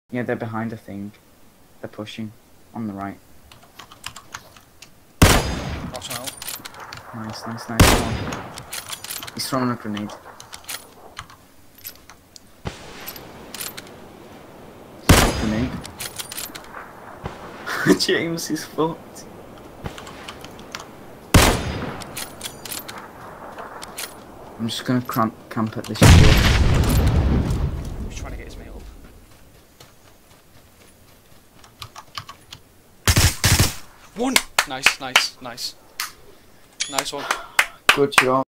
Yeah, they're behind a thing. They're pushing on the right. Watch out. Nice, nice, nice. Come on. He's throwing a grenade. Grenade. James is fucked. I'm just gonna camp at this shield. He's trying to get his mate up. One! Nice, nice, nice. Nice one. Good job.